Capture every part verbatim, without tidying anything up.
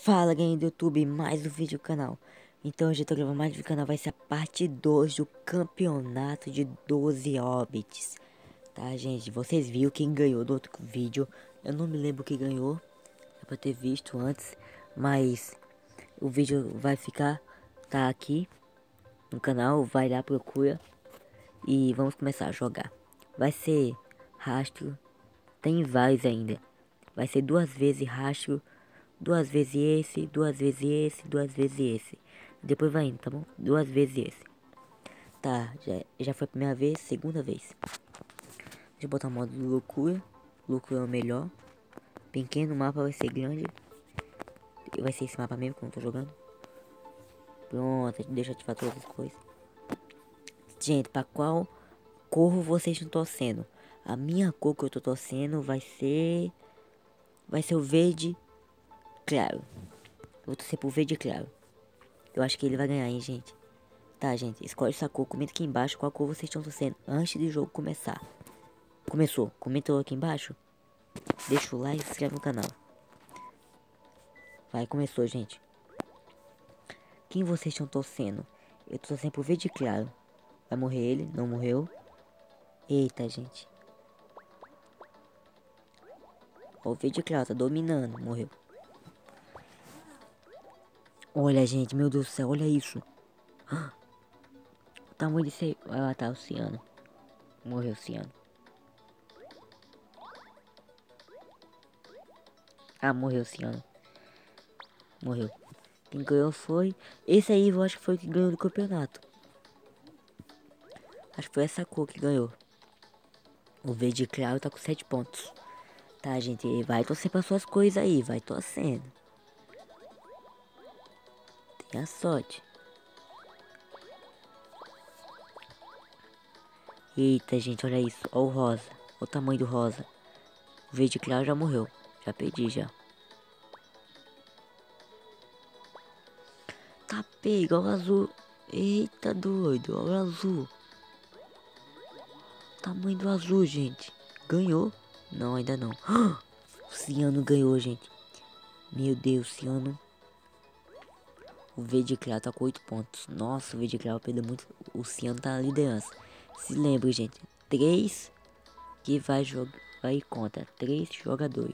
Fala, galera do YouTube, mais um vídeo do canal. Então hoje eu tô gravando mais um vídeo do canal, vai ser a parte dois do campeonato de doze hobbits. Tá, gente, vocês viram quem ganhou do outro vídeo. Eu não me lembro quem ganhou, é pra ter visto antes. Mas o vídeo vai ficar, tá aqui no canal, vai lá, procura. E vamos começar a jogar. Vai ser rastro, tem vários ainda. Vai ser duas vezes rastro. Duas vezes esse, duas vezes esse, duas vezes esse. Depois vai indo, tá bom? Duas vezes esse. Tá, já, já foi a primeira vez, segunda vez. Deixa eu botar o modo loucura. Loucura é o melhor. Pequeno mapa vai ser grande. Vai ser esse mapa mesmo que eu não tô jogando. Pronto, deixa eu ativar todas as coisas. Gente, pra qual cor vocês estão torcendo? A minha cor que eu tô torcendo vai ser... Vai ser o verde claro. Eu vou torcer pro verde claro. Eu acho que ele vai ganhar, hein, gente. Tá, gente. Escolhe essa cor. Comenta aqui embaixo qual cor vocês estão torcendo antes do jogo começar. Começou. Comentou aqui embaixo. Deixa o like e se inscreve no canal. Vai, começou, gente. Quem vocês estão torcendo? Eu tô torcendo pro verde claro. Vai morrer ele? Não morreu. Eita, gente. Ó, o verde claro tá dominando. Morreu. Olha, gente. Meu Deus do céu. Olha isso. O tamanho desse aí. Vai matar o Ciano. Morreu o Ciano. Ah, morreu o Ciano. Morreu. Quem ganhou foi... Esse aí eu acho que foi o que ganhou do campeonato. Acho que foi essa cor que ganhou. O verde claro tá com sete pontos. Tá, gente? Vai torcer para suas coisas aí. Vai torcendo. Tenha sorte. Eita, gente, olha isso. Olha o rosa. Olha o tamanho do rosa. O verde claro já morreu. Já perdi, já. Tá pego, olha o azul. Eita, doido. Olha o azul. Tamanho do azul, gente. Ganhou? Não, ainda não. O Ciano ganhou, gente. Meu Deus, Ciano. O verde claro tá com oito pontos. Nossa, o verde claro perdeu muito. O Ciano tá na liderança. Se lembre, gente. Três que vai jogar. Vai contra. Três jogadores.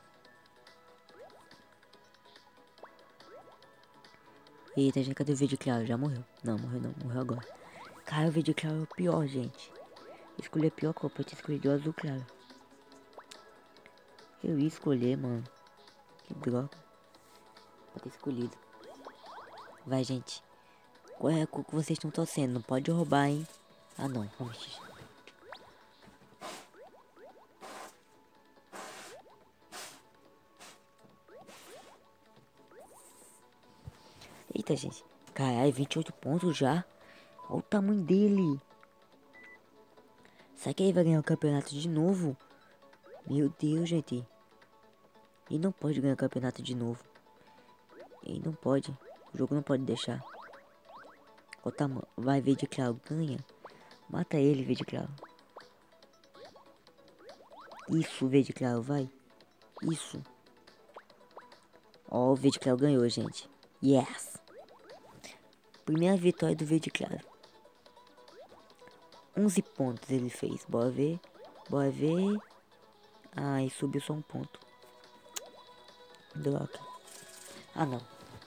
Eita, gente, cadê o verde claro? Já morreu. Não, morreu não. Morreu agora. Cara, o verde claro é o pior, gente. Escolhi a pior cor, eu tinha escolhido o azul claro. Eu ia escolher, mano. Que droga. Pra ter escolhido. Vai, gente. Qual é a cor que vocês estão torcendo? Não pode roubar, hein? Ah, não. Vamos. Eita, gente. Caralho, vinte e oito pontos já. Olha o tamanho dele. Será que ele vai ganhar o campeonato de novo? Meu Deus, gente. Ele não pode ganhar o campeonato de novo. Ele não pode. O jogo não pode deixar. O tamanho. Vai, verde claro. Ganha. Mata ele, verde claro. Isso, verde claro, vai. Isso. Ó, o verde claro ganhou, gente. Yes. Primeira vitória do verde claro. onze pontos ele fez. Bora ver. Bora ver. Ai, subiu só um ponto. Droga. Ah, não.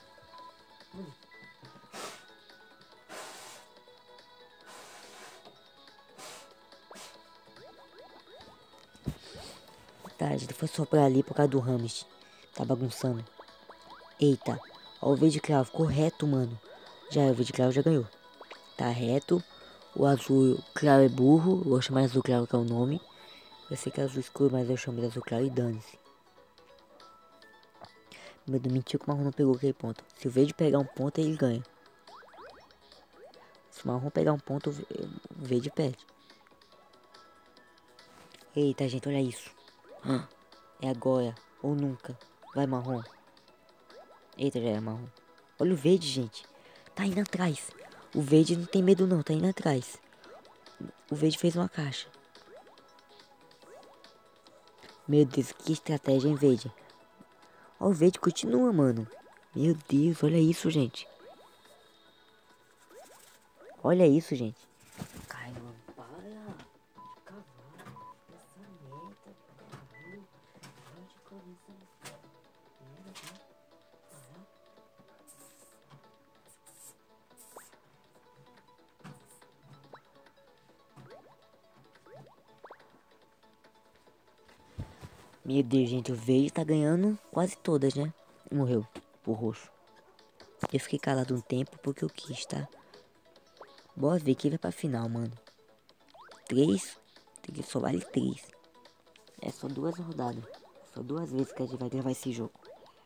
Tá, a gente foi soprar ali por causa do Rames. Tá bagunçando. Eita. Ó, o verde claro ficou reto, mano. Já, o verde claro já ganhou. Tá reto. O azul claro é burro. Eu vou chamar azul claro que é o nome. Eu sei que é azul escuro, mas eu chamo de azul claro e dane-se. Meu Deus, mentiu que o marrom não pegou aquele ponto. Se o verde pegar um ponto, ele ganha. Se o marrom pegar um ponto, o verde perde. Eita, gente, olha isso. É agora ou nunca. Vai, marrom. Eita, já é marrom. Olha o verde, gente. Tá indo atrás. O verde não tem medo não, tá indo atrás. O verde fez uma caixa. Meu Deus, que estratégia, hein, verde. Ó, o verde continua, mano. Meu Deus, olha isso, gente. Olha isso, gente. Caramba, para. Cavalo, essa meta, cavalo. Pode começar. Meu Deus, gente, o verde tá ganhando quase todas, né? Morreu, o roxo. Eu fiquei calado um tempo porque eu quis, tá? Bora ver quem vai pra final, mano. Três? Só vale três. É só duas rodadas. Só duas vezes que a gente vai gravar esse jogo.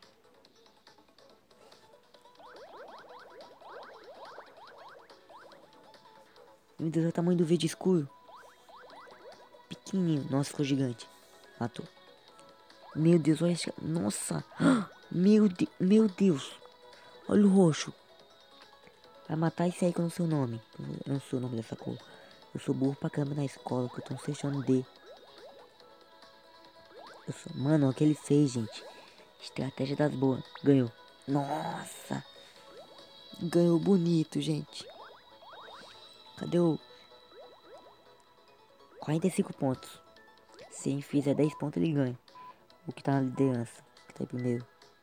Meu Deus, olha o tamanho do verde escuro. Pequenininho. Nossa, ficou gigante. Matou. Meu Deus, olha esse... Nossa. Meu, de... Meu Deus. Olha o roxo. Vai matar esse aí que eu não sei o nome. Eu não sei o nome dessa cor. Eu sou burro pra caramba na escola, que eu tô no sexto ano D. Eu sou... Mano, olha o que ele fez, gente. Estratégia das boas. Ganhou. Nossa. Ganhou bonito, gente. Cadê o... quarenta e cinco pontos. Se ele fizer dez pontos, ele ganha. O que tá na liderança. Que tá em primeiro.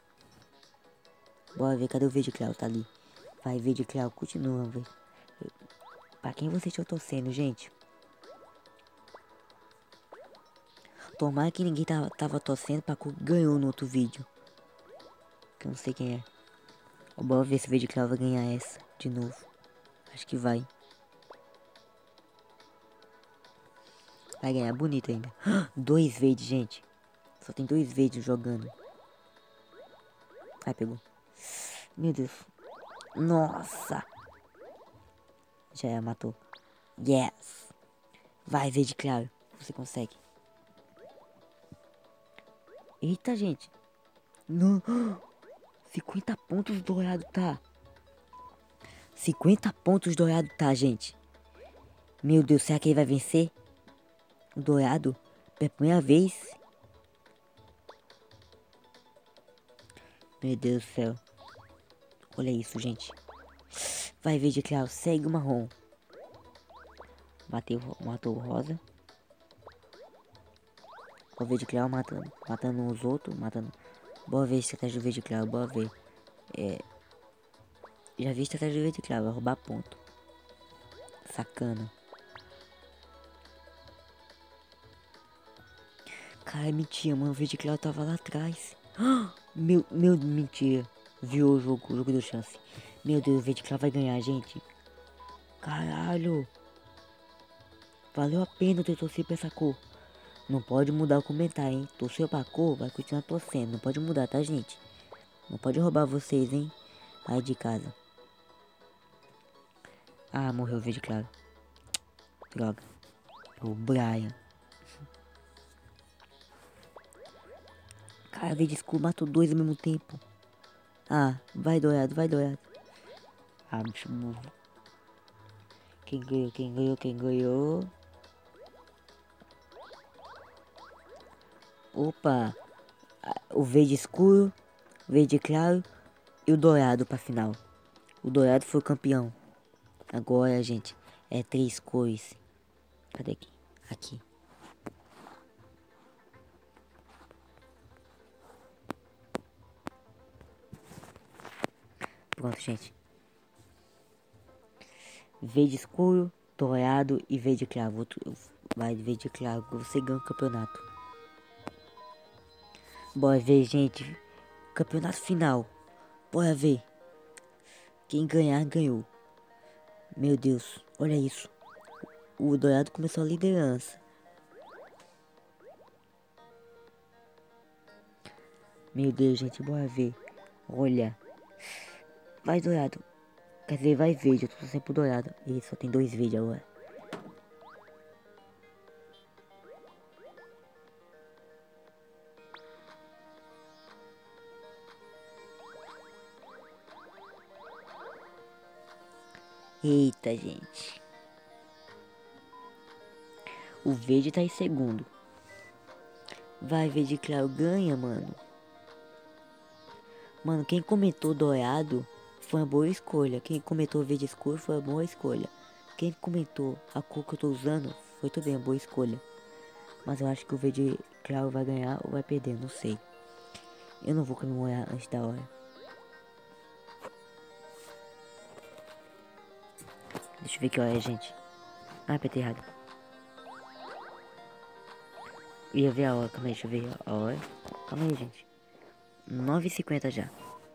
Bora ver, cadê o verde claro? Tá ali. Vai, verde claro, continua, velho. Pra quem você está torcendo, gente? Tomara que ninguém tava, tava torcendo pra que ganhou no outro vídeo. Que eu não sei quem é. Bora ver se o verde claro vai ganhar essa de novo. Acho que vai. Vai ganhar bonito ainda. Dois verdes, gente. Só tem dois verdes jogando. Ai, pegou. Meu Deus. Nossa. Já é, matou. Yes. Vai, verde claro. Você consegue. Eita, gente. Não. cinquenta pontos dourado, tá? cinquenta pontos dourado, tá, gente? Meu Deus, será que ele vai vencer? O dourado? Pela primeira vez? Meu Deus do céu. Olha isso, gente. Vai, verde claro. Segue o marrom. Bateu, matou o rosa. O verde claro matando, matando os outros, matando. Bora ver a estratégia do verde claro, bora ver. É... Já vi a estratégia do verde claro, vai roubar ponto. Sacana. Cara, mentira, mano, o verde claro tava lá atrás. Meu, meu, mentira. Viu o jogo, o jogo deu chance. Meu Deus, o verde claro vai ganhar, gente. Caralho. Valeu a pena ter torcido pra essa cor. Não pode mudar o comentário, hein? Torceu pra cor, vai continuar torcendo. Não pode mudar, tá, gente? Não pode roubar vocês, hein? Aí de casa. Ah, morreu o verde claro. Droga. O Brian. Cara, verde escuro matou dois ao mesmo tempo. Ah, vai dourado, vai dourado. Ah, bicho burro. Quem ganhou, quem ganhou, quem ganhou? Opa. O verde escuro, verde claro e o dourado pra final. O dourado foi o campeão. Agora, gente, é três cores. Cadê aqui? Aqui. Pronto, gente. Verde escuro, dourado e verde claro. Outro, vai verde claro, você ganha o campeonato. Bora ver, gente. Campeonato final. Bora ver. Quem ganhar, ganhou. Meu Deus, olha isso. O dourado começou a liderança. Meu Deus, gente, bora ver. Olha. Vai dourado. Quer dizer, vai verde. Eu tô sempre dourado. E só tem dois verdes agora. Eita, gente. O verde tá em segundo. Vai, verde claro, ganha, mano. Mano, quem comentou dourado foi uma boa escolha. Quem comentou verde escuro foi uma boa escolha. Quem comentou a cor que eu tô usando foi também uma boa escolha. Mas eu acho que o verde claro vai ganhar ou vai perder, não sei. Eu não vou comemorar antes da hora. Deixa eu ver que hora é, gente. Ah, apertei errado. Eu ia ver a hora, calma aí, deixa eu ver a hora. Calma aí, gente. nove e cinquenta já.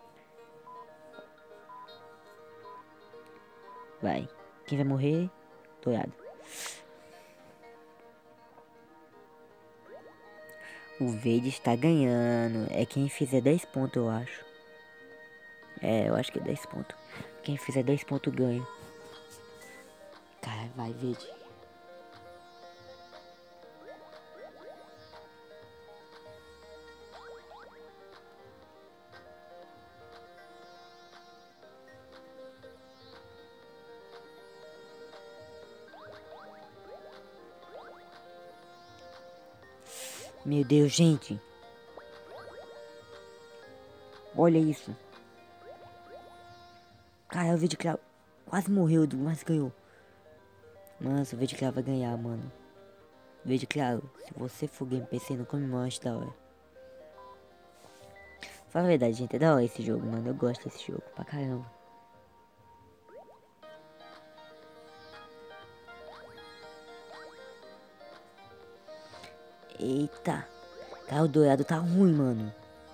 Vai. Quem vai morrer? Dourado. O verde está ganhando. É quem fizer dez pontos, eu acho. É, eu acho que é dez pontos. Quem fizer dez pontos ganha. Cara, vai, verde. Meu Deus, gente. Olha isso. Cara, o verde claro quase morreu, mas ganhou. Mano, o verde claro vai ganhar, mano. Verde claro, se você for game P C, não come mais da hora. Fala a verdade, gente, é da hora esse jogo, mano. Eu gosto desse jogo pra caramba. Eita. Cara, o dourado tá ruim, mano.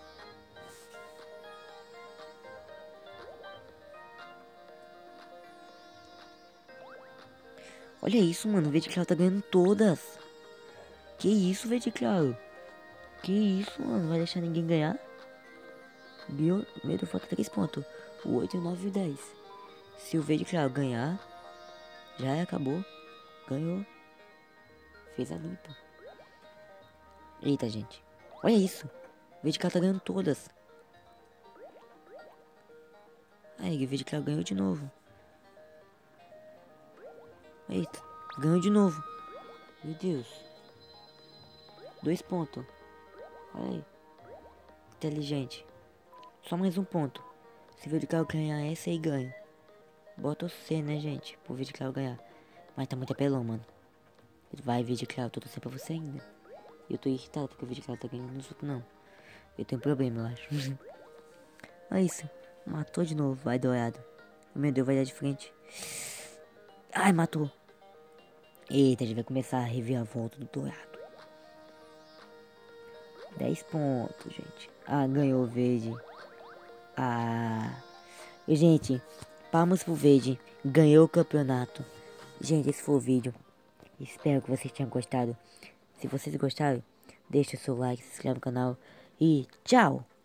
Olha isso, mano. O verde claro tá ganhando todas. Que isso, verde claro? Que isso, mano? Vai deixar ninguém ganhar? Ganhou, medo, falta três pontos. O oito, o nove e o dez. Se o verde claro ganhar, já acabou. Ganhou. Fez a limpa. Eita, gente. Olha isso. O verde claro tá ganhando todas. Aí, o verde claro ganhou de novo. Eita, ganhou de novo. Meu Deus. Dois pontos. Olha aí. Inteligente. Só mais um ponto. Se o verde claro ganhar essa aí, ganha. Bota o C, né, gente? Pro verde claro ganhar. Mas tá muito apelão, mano. Vai, verde claro. Tô torcendo pra você ainda. Eu tô irritado porque o verde claro tá ganhando nos outros, não. Eu tenho um problema, eu acho. Olha isso. Matou de novo. Vai, dourado. Meu Deus, vai dar de frente. Ai, matou. Eita, a gente vai começar a rever a volta do dourado. dez pontos, gente. Ah, ganhou o verde. Ah. Gente, palmas pro verde. Ganhou o campeonato. Gente, esse foi o vídeo. Espero que vocês tenham gostado. Se vocês gostaram, deixa o seu like, se inscreve no canal. E tchau!